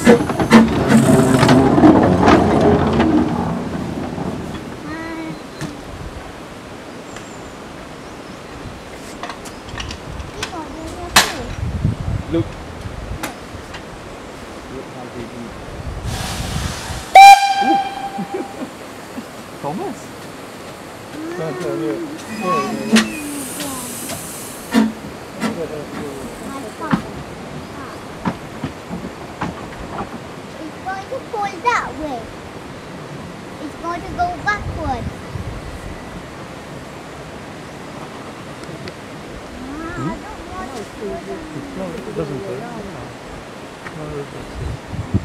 Look. Look how big he is. Thomas. Look. It's going to pull that way. It's going to go backwards. I don't want to pull it. No, it doesn't. No, it doesn't.